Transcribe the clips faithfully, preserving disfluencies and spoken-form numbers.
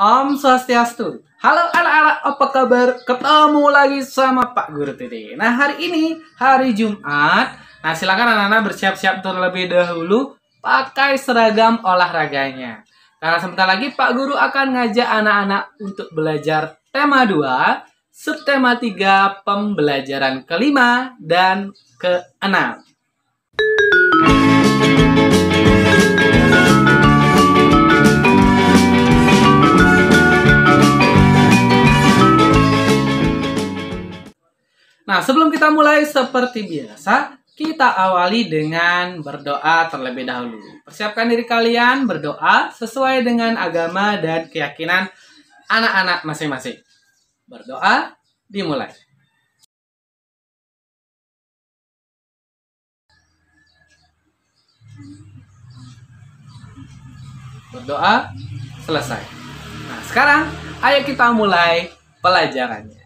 Om Swastiastu. Halo anak-anak, apa kabar? Ketemu lagi sama Pak Guru Tede. Nah, hari ini hari Jumat. Nah, silakan anak-anak bersiap-siap terlebih dahulu pakai seragam olahraganya. Karena sebentar lagi Pak Guru akan ngajak anak-anak untuk belajar tema dua, subtema tiga, pembelajaran kelima dan keenam. Nah, sebelum kita mulai seperti biasa, kita awali dengan berdoa terlebih dahulu. Persiapkan diri kalian berdoa sesuai dengan agama dan keyakinan anak-anak masing-masing. Berdoa, dimulai. Berdoa, selesai. Nah, sekarang ayo kita mulai pelajarannya.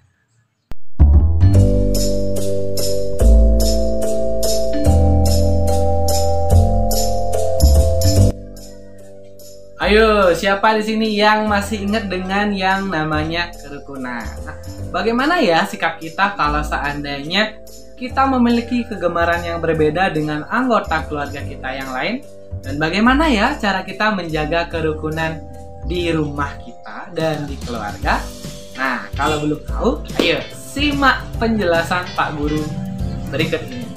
Ayo, siapa di sini yang masih ingat dengan yang namanya kerukunan? Nah, bagaimana ya sikap kita kalau seandainya kita memiliki kegemaran yang berbeda dengan anggota keluarga kita yang lain? Dan bagaimana ya cara kita menjaga kerukunan di rumah kita dan di keluarga? Nah, kalau belum tahu, ayo simak penjelasan Pak Guru berikut ini.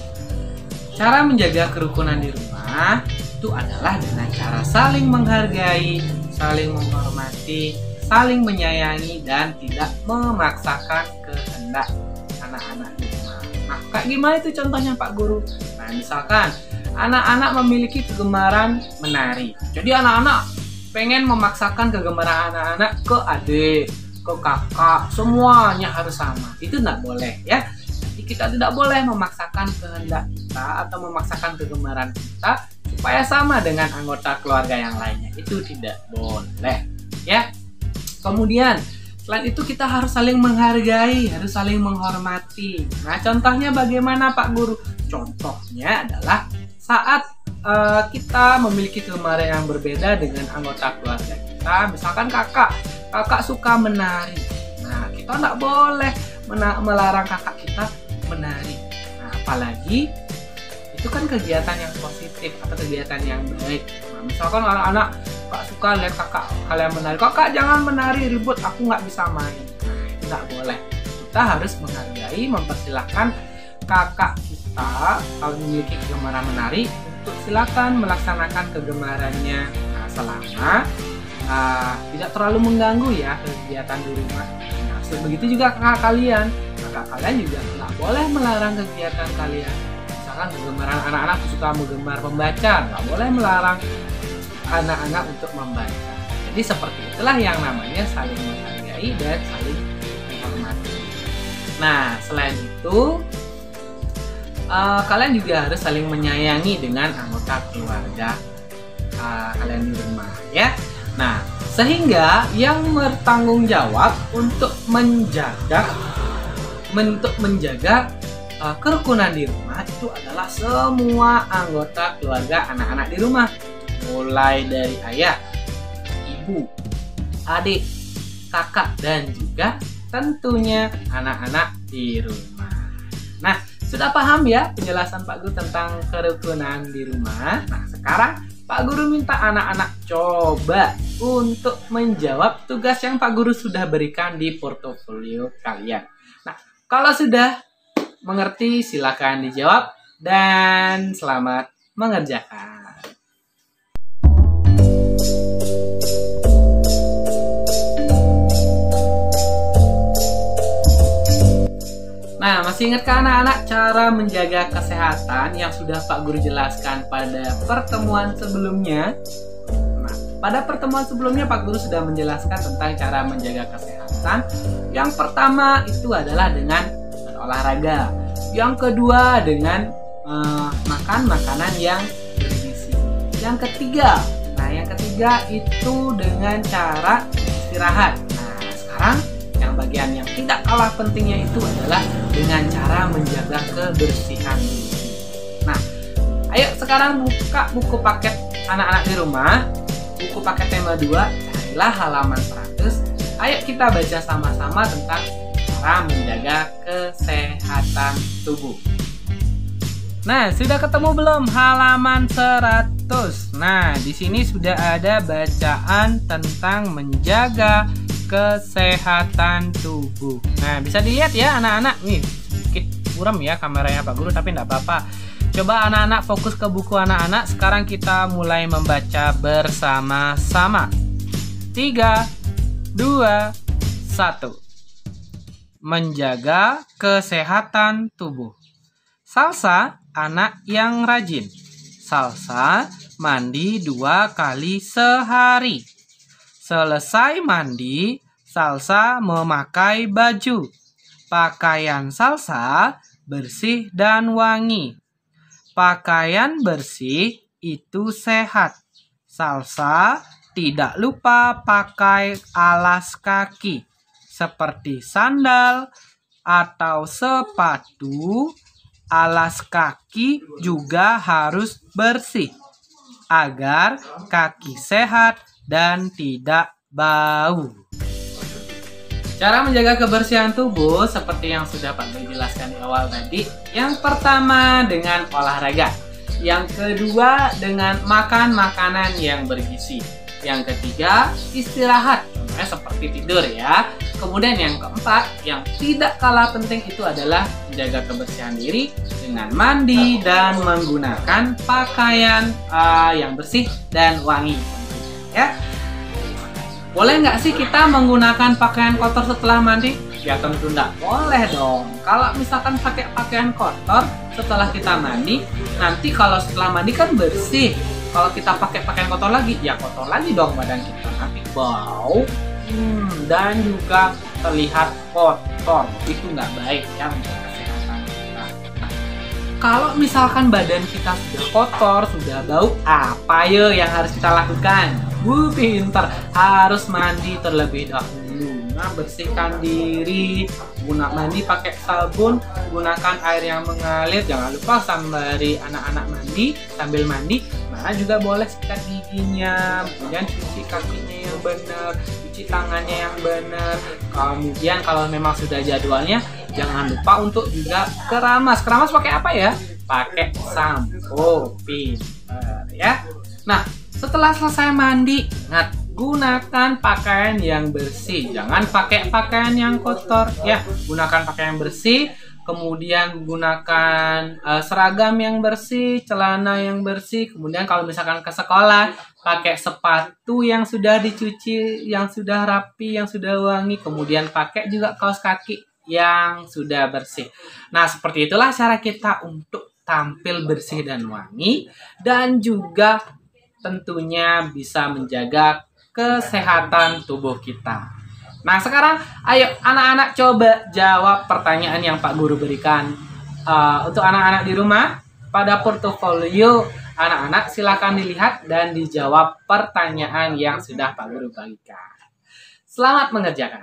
Cara menjaga kerukunan di rumah itu adalah dengan cara saling menghargai, saling menghormati, saling menyayangi, dan tidak memaksakan kehendak anak-anak di rumah. Nah, kayak gimana itu contohnya Pak Guru? Nah, misalkan anak-anak memiliki kegemaran menari. Jadi anak-anak pengen memaksakan kegemaran anak-anak ke adik, ke kakak, semuanya harus sama. Itu tidak boleh ya. Jadi kita tidak boleh memaksakan kehendak kita atau memaksakan kegemaran kita supaya sama dengan anggota keluarga yang lainnya. Itu tidak boleh ya. Kemudian selain itu kita harus saling menghargai, harus saling menghormati. Nah, contohnya bagaimana Pak Guru? Contohnya adalah saat uh, kita memiliki kegemaran yang berbeda dengan anggota keluarga kita. Misalkan kakak, kakak suka menari. Nah, kita tidak boleh melarang kakak kita menari. Nah, apalagi itu kan kegiatan yang positif atau kegiatan yang baik. Nah, misalkan anak-anak gak suka lihat kakak kalian menari, kakak jangan menari, ribut, aku nggak bisa main. Nah, itu nggak boleh. Kita harus menghargai, mempersilahkan kakak kita kalau memiliki kegemaran menari untuk silakan melaksanakan kegemarannya. Nah, selama uh, tidak terlalu mengganggu ya kegiatan di rumah. Nah, begitu juga kakak kalian, kakak kalian juga nggak boleh melarang kegiatan kalian. Misalkan kegemaran anak-anak suka menggemar membaca, nggak boleh melarang anak-anak untuk membaca. Jadi seperti itulah yang namanya saling menghargai dan saling menghormati. Nah, selain itu uh, kalian juga harus saling menyayangi dengan anggota keluarga uh, kalian di rumah ya. Nah, sehingga yang bertanggung jawab untuk menjaga untuk menjaga uh, kerukunan di rumah itu adalah semua anggota keluarga anak-anak di rumah, mulai dari ayah, ibu, adik, kakak, dan juga tentunya anak-anak di rumah. Nah, sudah paham ya penjelasan Pak Guru tentang kerukunan di rumah? Nah, sekarang Pak Guru minta anak-anak coba untuk menjawab tugas yang Pak Guru sudah berikan di portofolio kalian. Nah, kalau sudah mengerti silakan dijawab dan selamat mengerjakan. Nah, masih ingatkah anak-anak cara menjaga kesehatan yang sudah Pak Guru jelaskan pada pertemuan sebelumnya? Nah, pada pertemuan sebelumnya Pak Guru sudah menjelaskan tentang cara menjaga kesehatan. Yang pertama itu adalah dengan berolahraga. Yang kedua dengan uh, makan makanan yang bergizi. Yang ketiga, nah yang ketiga itu dengan cara istirahat. Nah, sekarang yang bagian yang tidak kalah pentingnya itu adalah dengan cara menjaga kebersihan diri. Nah, ayo sekarang buka buku paket anak-anak di rumah, buku paket tema dua. Nah, bukalah halaman seratus. Ayo kita baca sama-sama tentang cara menjaga kesehatan tubuh. Nah, sudah ketemu belum halaman seratus? Nah, di sini sudah ada bacaan tentang menjaga kesehatan tubuh. Nah, bisa dilihat ya anak-anak. Nih, sedikit buram ya kameranya Pak Guru, tapi enggak apa-apa. Coba anak-anak fokus ke buku anak-anak. Sekarang kita mulai membaca bersama-sama. Tiga, dua, satu. Menjaga kesehatan tubuh. Salsa, anak yang rajin. Salsa mandi dua kali sehari. Selesai mandi, Salsa memakai baju. Pakaian Salsa bersih dan wangi. Pakaian bersih itu sehat. Salsa tidak lupa pakai alas kaki seperti sandal atau sepatu. Alas kaki juga harus bersih agar kaki sehat dan tidak bau. Cara menjaga kebersihan tubuh seperti yang sudah Pak Guru jelaskan di awal tadi. Yang pertama dengan olahraga. Yang kedua dengan makan makanan yang bergizi. Yang ketiga istirahat, contohnya seperti tidur ya. Kemudian yang keempat, yang tidak kalah penting itu adalah menjaga kebersihan diri dengan mandi dan menggunakan pakaian uh, yang bersih dan wangi. Ya, boleh nggak sih kita menggunakan pakaian kotor setelah mandi? Ya tentu nggak boleh dong. Kalau misalkan pakai pakaian kotor setelah kita mandi, nanti kalau setelah mandi kan bersih. Kalau kita pakai pakaian kotor lagi, ya kotor lagi dong badan kita. Nanti bau. Hmm, dan juga terlihat kotor, itu nggak baik ya untuk kesehatan kita. Nah, kalau misalkan badan kita sudah kotor, sudah bau, apa ya yang harus kita lakukan? Bu, pinter, harus mandi terlebih dahulu. Nah, bersihkan diri, guna mandi pakai sabun, gunakan air yang mengalir. Jangan lupa sembari anak-anak mandi, sambil mandi, nah juga boleh sikat giginya, kemudian cuci kakinya yang benar, cuci tangannya yang benar. Kemudian kalau memang sudah jadwalnya, jangan lupa untuk juga keramas. Keramas pakai apa ya? Pakai sampo, pinter ya. Nah, setelah selesai mandi, ingat gunakan pakaian yang bersih. Jangan pakai pakaian yang kotor ya. Gunakan pakaian yang bersih. Kemudian gunakan uh, seragam yang bersih, celana yang bersih. Kemudian kalau misalkan ke sekolah, pakai sepatu yang sudah dicuci, yang sudah rapi, yang sudah wangi. Kemudian pakai juga kaos kaki yang sudah bersih. Nah, seperti itulah cara kita untuk tampil bersih dan wangi. Dan juga tentunya bisa menjaga kesehatan tubuh kita. Nah, sekarang ayo anak-anak coba jawab pertanyaan yang Pak Guru berikan. Uh, untuk anak-anak di rumah, pada portofolio anak-anak silakan dilihat dan dijawab pertanyaan yang sudah Pak Guru bagikan. Selamat mengerjakan.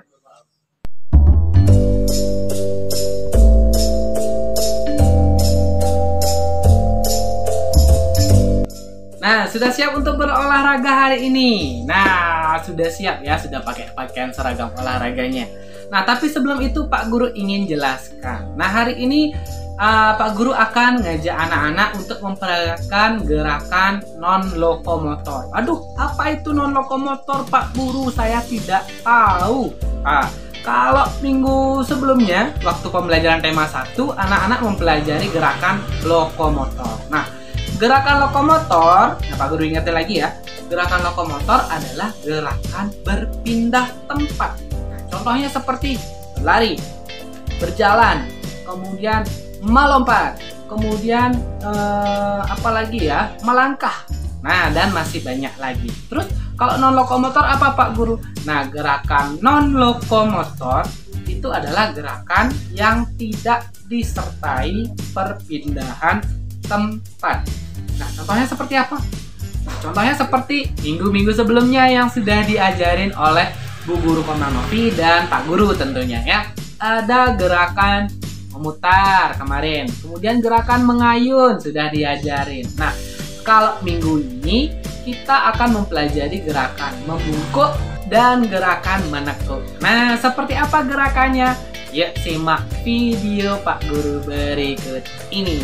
Nah, sudah siap untuk berolahraga hari ini? Nah, sudah siap ya, sudah pakai pakaian seragam olahraganya. Nah, tapi sebelum itu Pak Guru ingin jelaskan. Nah, hari ini uh, Pak Guru akan ngajak anak-anak untuk memperagakan gerakan non-lokomotor. Aduh, apa itu non-lokomotor Pak Guru? Saya tidak tahu. Ah, kalau minggu sebelumnya, waktu pembelajaran tema satu, anak-anak mempelajari gerakan lokomotor. Nah, gerakan lokomotor, nah Pak Guru ingetin lagi ya, gerakan lokomotor adalah gerakan berpindah tempat. Nah, contohnya seperti lari, berjalan, kemudian melompat, kemudian eh, apa lagi ya, melangkah. Nah, dan masih banyak lagi. Terus kalau non lokomotor apa Pak Guru? Nah, gerakan non lokomotor itu adalah gerakan yang tidak disertai perpindahan tempat. Nah, contohnya seperti apa? Nah, contohnya seperti minggu-minggu sebelumnya yang sudah diajarin oleh Bu Guru Komanovi dan Pak Guru tentunya ya. Ada gerakan memutar kemarin, kemudian gerakan mengayun sudah diajarin. Nah, kalau minggu ini kita akan mempelajari gerakan membungkuk dan gerakan menekuk. Nah, seperti apa gerakannya? Yuk simak video Pak Guru berikut ini.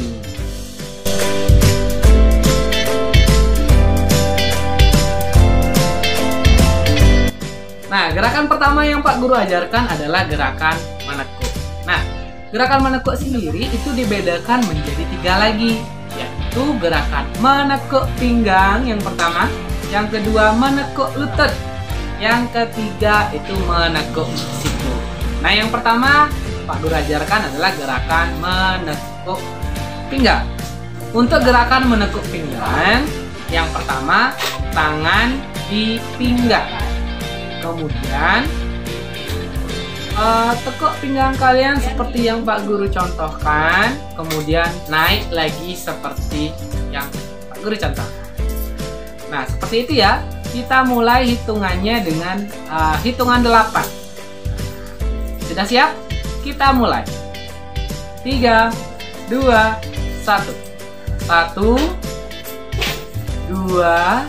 Nah, gerakan pertama yang Pak Guru ajarkan adalah gerakan menekuk. Nah, gerakan menekuk sendiri itu dibedakan menjadi tiga lagi, yaitu gerakan menekuk pinggang yang pertama, yang kedua menekuk lutut, yang ketiga itu menekuk siku. Nah, yang pertama Pak Guru ajarkan adalah gerakan menekuk pinggang. Untuk gerakan menekuk pinggang, yang pertama tangan di pinggang. Kemudian uh, tekuk pinggang kalian seperti yang Pak Guru contohkan. Kemudian naik lagi seperti yang Pak Guru contohkan. Nah, seperti itu ya. Kita mulai hitungannya dengan uh, hitungan delapan. Sudah siap? Kita mulai. Tiga, dua, satu. Satu, dua,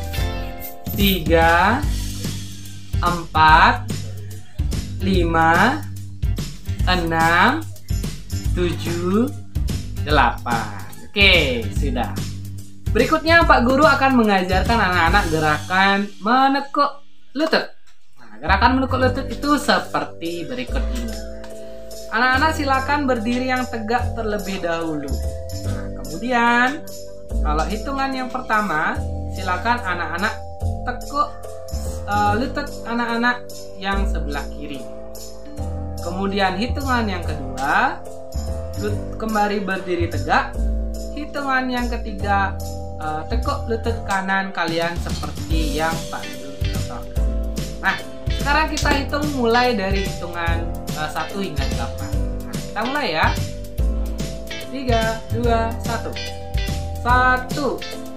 tiga, empat, lima, enam, tujuh, delapan. Oke, sudah. Berikutnya Pak Guru akan mengajarkan anak-anak gerakan menekuk lutut. Nah, gerakan menekuk lutut itu seperti berikut ini. Anak-anak silakan berdiri yang tegak terlebih dahulu. Nah, kemudian kalau hitungan yang pertama, silakan anak-anak tekuk Uh, lutut anak-anak yang sebelah kiri. Kemudian hitungan yang kedua, lut kembali berdiri tegak. Hitungan yang ketiga, uh, tekuk lutut kanan kalian seperti yang Pak Guru contohkan. Nah, sekarang kita hitung mulai dari hitungan uh, satu hingga delapan. Nah, kita mulai ya. tiga, dua, satu. satu,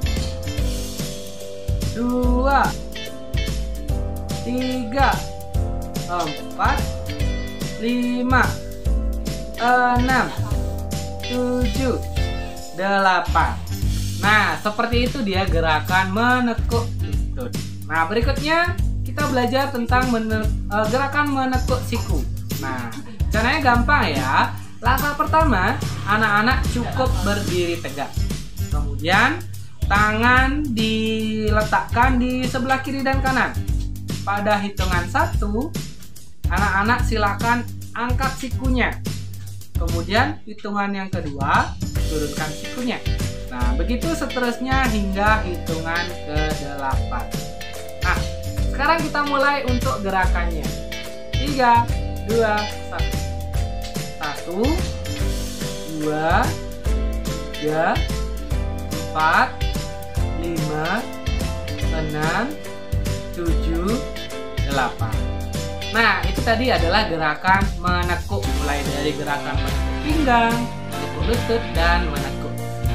dua, tiga, empat, lima, enam, tujuh, delapan. Nah, seperti itu dia gerakan menekuk lutut. Nah, berikutnya kita belajar tentang mene uh, gerakan menekuk siku. Nah, caranya gampang ya. Langkah pertama, anak-anak cukup berdiri tegak. Kemudian tangan diletakkan di sebelah kiri dan kanan. Pada hitungan satu, anak-anak silakan angkat sikunya. Kemudian hitungan yang kedua, turunkan sikunya. Nah, begitu seterusnya hingga hitungan ke delapan. Nah, sekarang kita mulai untuk gerakannya. tiga, dua, satu. satu, dua, tiga, empat, lima, enam, tujuh, delapan. Nah, itu tadi adalah gerakan menekuk, mulai dari gerakan menekuk pinggang, menekuk lutut, dan menekuk.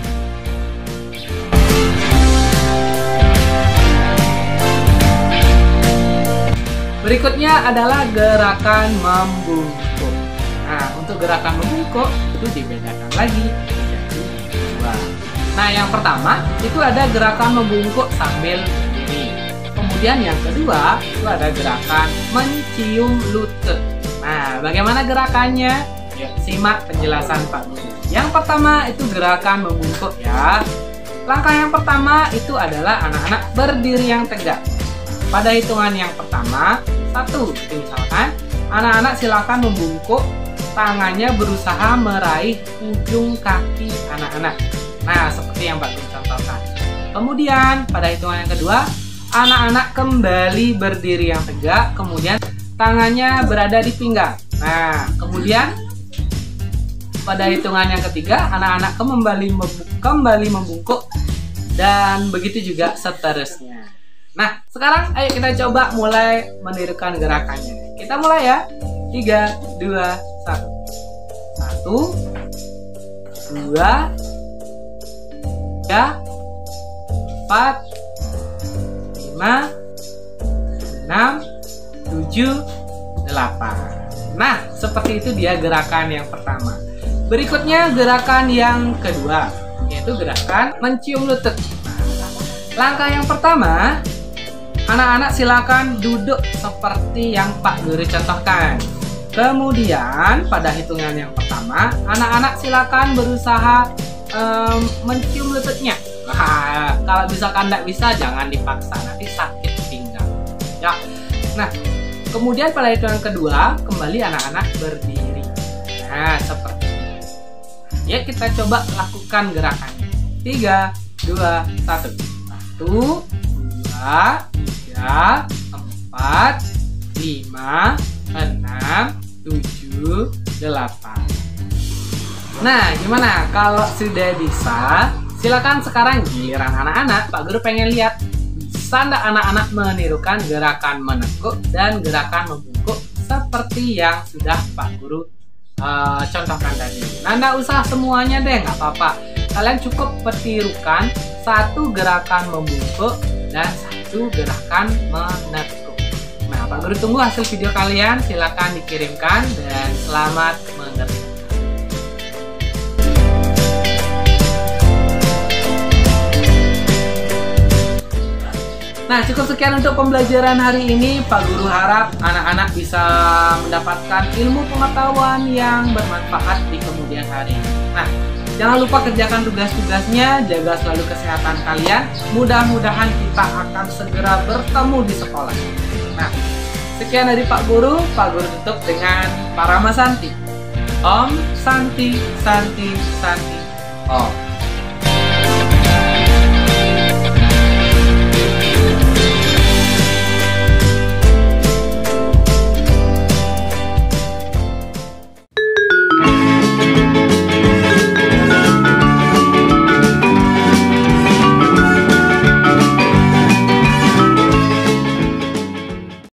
Berikutnya adalah gerakan membungkuk. Nah, untuk gerakan membungkuk itu dibedakan lagi menjadi dua. Nah, yang pertama itu ada gerakan membungkuk sambil berdiri. Kemudian yang kedua itu ada gerakan mencium lutut. Nah, bagaimana gerakannya? Yuk, simak penjelasan Pak Guru. Yang pertama itu gerakan membungkuk ya. Langkah yang pertama itu adalah anak-anak berdiri yang tegak. Pada hitungan yang pertama, satu, itu misalkan anak-anak silakan membungkuk, tangannya berusaha meraih ujung kaki anak-anak. Nah, seperti yang Pak Guru contohkan. Kemudian pada hitungan yang kedua, anak-anak kembali berdiri yang tegak, kemudian tangannya berada di pinggang. Nah, kemudian pada hitungan yang ketiga, anak-anak kembali kembali membungkuk, dan begitu juga seterusnya. Nah, sekarang ayo kita coba mulai menirukan gerakannya. Kita mulai ya. tiga, dua, satu. satu, dua, tiga, empat, lima, enam, tujuh, delapan. Nah, seperti itu dia gerakan yang pertama. Berikutnya gerakan yang kedua, yaitu gerakan mencium lutut. Langkah yang pertama anak-anak silakan duduk seperti yang Pak Guru contohkan. Kemudian pada hitungan yang pertama, anak-anak silakan berusaha um, mencium lututnya. Nah, kalau misalkan tidak bisa, jangan dipaksa, nanti sakit pinggang. Ya. Nah, kemudian pada hitungan kedua, kembali anak-anak berdiri. Nah, seperti ini. Ya, kita coba lakukan gerakannya. Tiga, dua, satu. Satu, dua, tiga, empat, lima, enam, tujuh, delapan. Nah, gimana? Kalau sudah bisa, silakan sekarang giliran anak-anak. Pak Guru pengen lihat bisa nggak anak-anak menirukan gerakan menekuk dan gerakan membungkuk seperti yang sudah Pak Guru uh, contohkan tadi. Nah, nggak usah semuanya deh, nggak apa-apa. Kalian cukup petirukan satu gerakan membungkuk dan satu gerakan menekuk. Nah, Pak Guru tunggu hasil video kalian, silakan dikirimkan dan selamat mengerti. Nah, cukup sekian untuk pembelajaran hari ini. Pak Guru harap anak-anak bisa mendapatkan ilmu pengetahuan yang bermanfaat di kemudian hari. Nah, jangan lupa kerjakan tugas-tugasnya, jaga selalu kesehatan kalian. Mudah-mudahan kita akan segera bertemu di sekolah. Nah, sekian dari Pak Guru. Pak Guru tutup dengan Parama Santi. Om Santi Santi Santi Om.